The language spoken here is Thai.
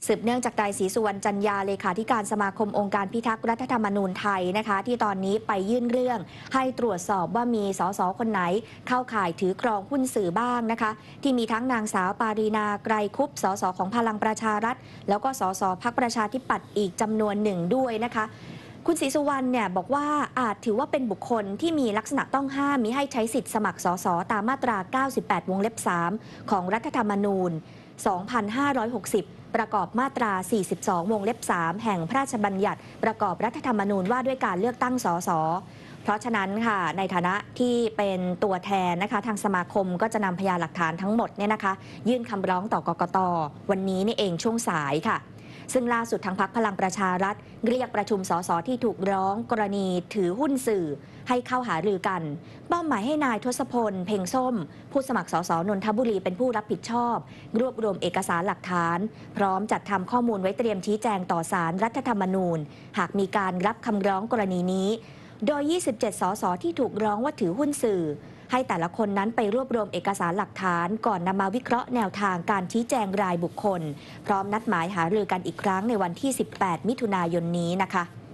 สืบเนื่องจากนายศรีสุวรรณจันยาเลขาธิการสมาคมองค์การพิทักษ์รัฐธรรมนูญไทยนะคะที่ตอนนี้ไปยื่นเรื่องให้ตรวจสอบว่ามีสสคนไหนเข้าข่ายถือครองหุ้นสื่อบ้างนะคะที่มีทั้งนางสาวปารีนาไกรคุปสสของพลังประชารัฐแล้วก็สสพรรคประชาธิปัตย์อีกจำนวนหนึ่งด้วยนะคะคุณศรีสุวรรณเนี่ยบอกว่าอาจถือว่าเป็นบุคคลที่มีลักษณะต้องห้ามมิให้ใช้สิทธิสมัครสสตามมาตรา 98 วงเล็บ 3 ของรัฐธรรมนูญ 2560 ประกอบมาตรา 42 วงเล็บ 3 แห่งพระราชบัญญัติประกอบรัฐธรรมนูญว่าด้วยการเลือกตั้งสสเพราะฉะนั้นค่ะในฐานะที่เป็นตัวแทนนะคะทางสมาคมก็จะนำพยานหลักฐานทั้งหมดเนี่ยนะคะยื่นคำร้องต่อกกต.วันนี้นี่เองช่วงสายค่ะซึ่งล่าสุดทางพรรคพลังประชารัฐเรียกประชุมสสที่ถูกร้องกรณีถือหุ้นสื่อให้เข้าหารือกันเป้าหมายให้นายทศพลเพ็งส้มผู้สมัครสสนนทบุรีเป็นผู้รับผิดชอบรวบรวมเอกสารหลักฐานพร้อมจัดทำข้อมูลไว้เตรียมชี้แจงต่อศาลรัฐธรรมนูญหากมีการรับคำร้องกรณีนี้โดย 27 สสที่ถูกร้องว่าถือหุ้นสื่อให้แต่ละคนนั้นไปรวบรวมเอกสารหลักฐานก่อนนำมาวิเคราะห์แนวทางการชี้แจงรายบุคคลพร้อมนัดหมายหารือกันอีกครั้งในวันที่ 18 มิถุนายนนี้นะคะ